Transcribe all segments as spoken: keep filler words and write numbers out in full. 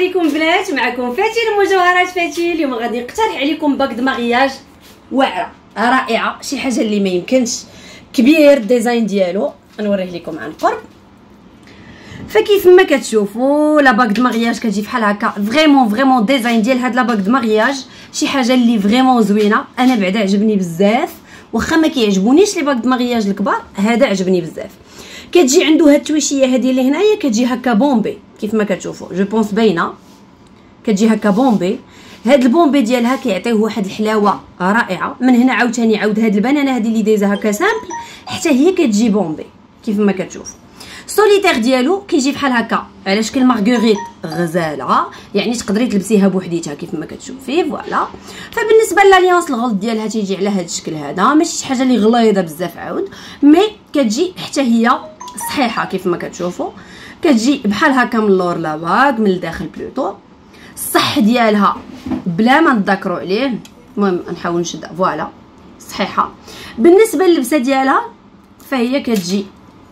عليكم بنات، معكم فاتن مجوهرات فاتن. اليوم غادي نقترح عليكم باك د مغياج واعره رائعه، شي حاجه اللي ما يمكنش، كبير الديزاين ديالو نوريه لكم عن قرب. فكيف ما كتشوفوا لا باك د مغياج كتجي بحال هكا، فريمون فريمون ديزاين ديال هاد لا باك د مغياج شي حاجه اللي فريمون زوينه. انا بعدا عجبني بزاف، واخا ما كيعجبونيش لي باك د مغياج الكبار، هذا عجبني بزاف. كتجي عنده هاد التويشيه هذه اللي هنايا، كتجي هكا بومبي كيف ما كتشوفوا، جو بونس باينه كتجي هكا بومبي. هاد البومبي ديالها كيعطيه واحد الحلاوه رائعه. من هنا عاوتاني عاود هاد البنانه هذه اللي دايزه هكا سامبل، حتى هي كتجي بومبي كيف ما كتشوفوا. السوليتير ديالو كيجي بحال هكا على شكل مارغوريت غزاله، يعني تقدري تلبسيها بوحديتها كيف ما كتشوفي فوالا. فبالنسبه للاليانس الغلط ديالها تيجي على هاد الشكل هذا، ماشي شي حاجه اللي غليظه بزاف عاود، مي كتجي حتى هي صحيحه كيف ما كتشوفوا. كتجي بحال هكا من اللور لاباك، من الداخل بلوطو. الصح ديالها بلا ما نذكروا عليه، المهم نحاول نشد فوالا صحيحه. بالنسبه للبسه ديالها فهي كتجي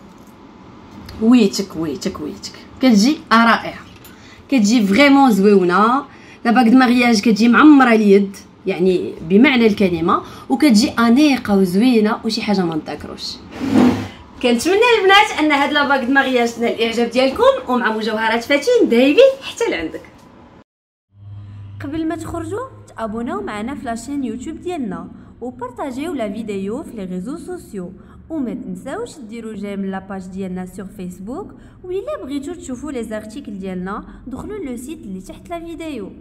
ويتك ويتك ويتك كتجي رائعه، كتجي فريمون زويونه. لا باك د مارياج كتجي معمره اليد يعني بمعنى الكلمه، وكتجي انيقه وزوينه وشي حاجه ما نذكروش. كنتمنى البنات ان هاد لا باك د مارياج تنال الاعجاب ديالكم، ومع مجوهرات فاتن دايبي حتى لعندك. قبل ما تخرجوا تابوناو معنا في لاشين يوتيوب ديالنا، وبارطاجيو لا فيديو في لي ريزو سوسيو، وما تنساوش ديروا جيم لاباج ديالنا سور فيسبوك. وإلا بغيتو تشوفوا لي زارتيكل ديالنا دخلوا لو سيت اللي تحت لا فيديو.